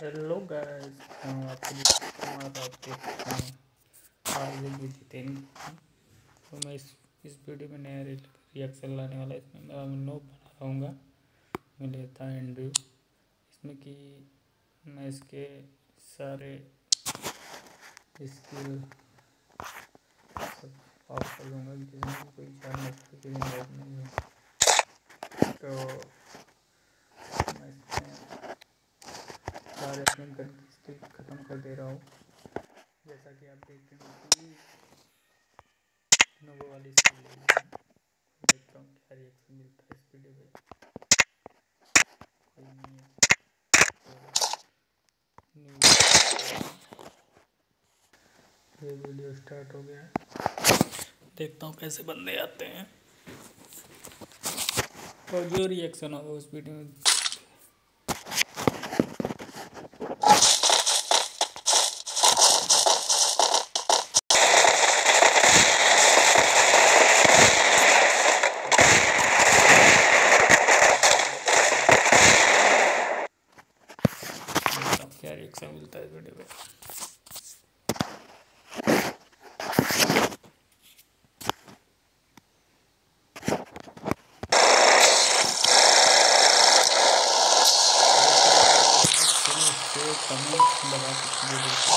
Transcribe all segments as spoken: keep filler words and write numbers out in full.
Hello guys, मैं आपको कुमार आप देख सकते हैं आज ये जितेंद। तो मैं इस इस वीडियो में नया रिएक्शन लाने वाला है। इसमें मैं नो बना रहूँगा, मैं लेता है एंड्रयू इसमें कि मैं इसके सारे स्किल सब ऑफ कर दूँगा, जिसमें कोई जान नहीं सकती नहीं है। तो मैं इसमें सारे अपने गन की स्किल ख़त्म कर दे रहा हूँ। जैसा कि आप देखते हैं कि नोवो वाली स्किल ले ली है। देखता हूँ क्या रिएक्शन मिलता है इस वीडियो पे। कोई नहीं है तो ये वीडियो स्टार्ट हो गया है। देखता हूँ कैसे बंदे आते हैं और जो रिएक्शन होगा उस वीडियो में। क्या रिएक्शन मिलता है इस वीडियो पे। कमेंट लगा सकते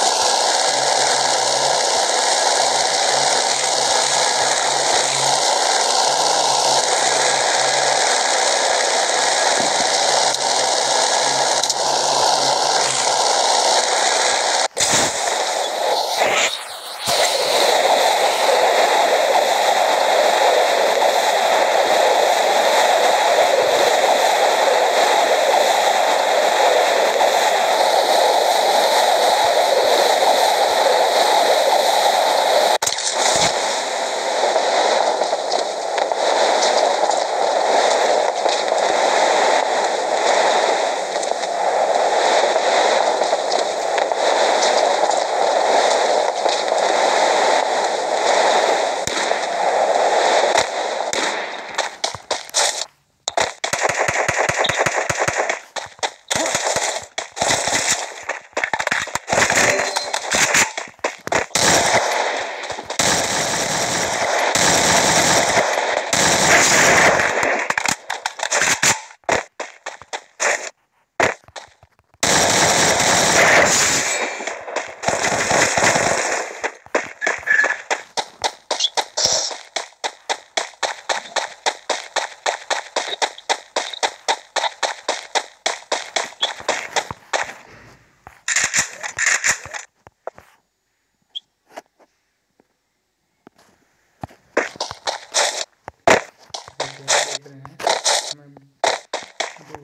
देख रहे हैं। मैं दो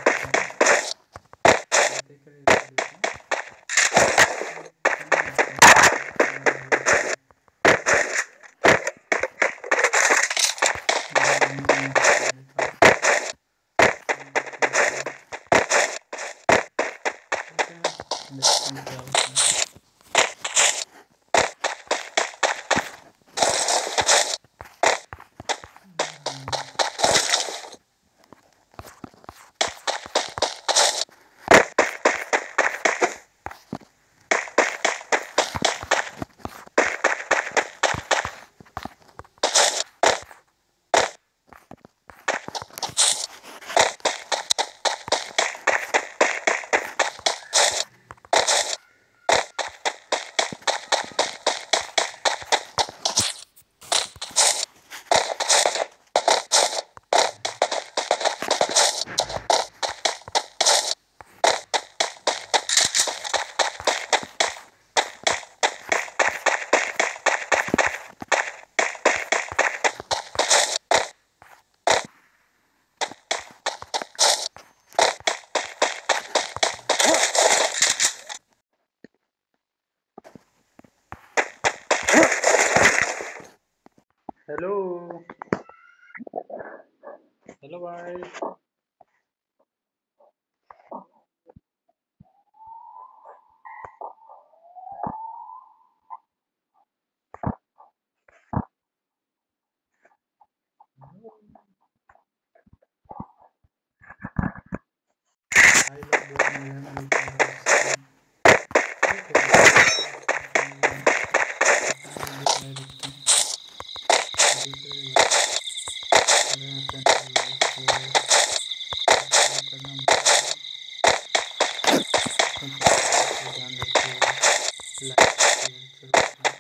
देख रहे हैं। हेलो हेलो भाई, भाई लोग बहुत मजे में तो ध्यान रखिए, लाइक शेयर जरूर करें।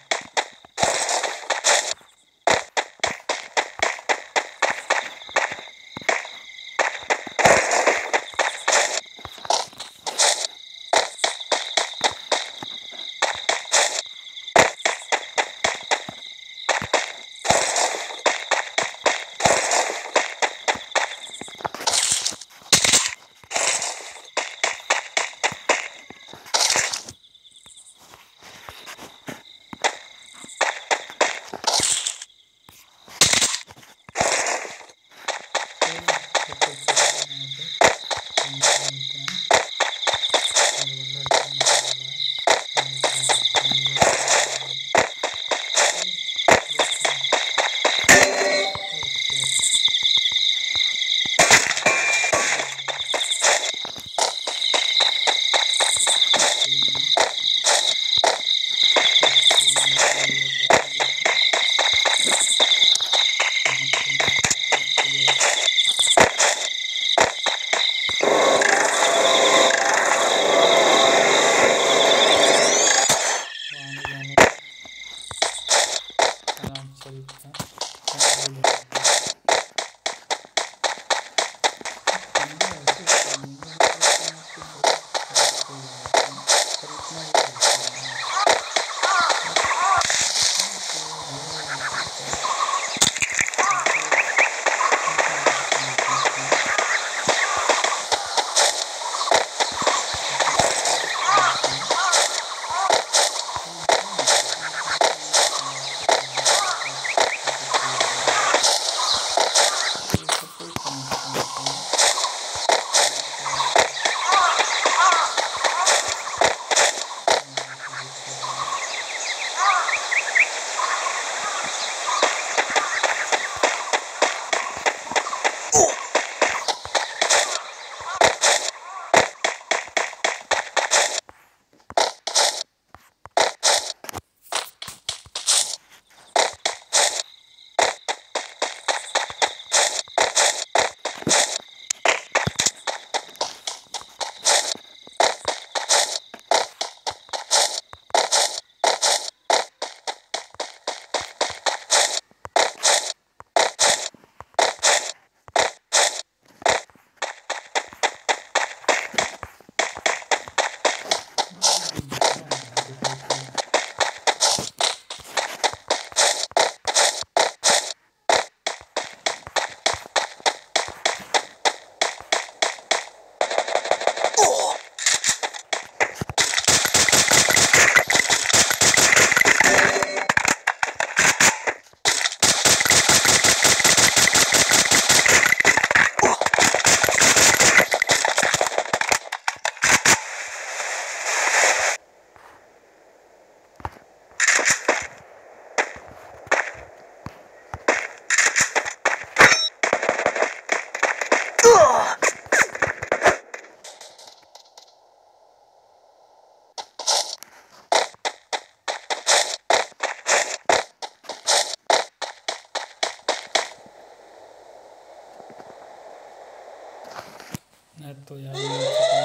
तो यार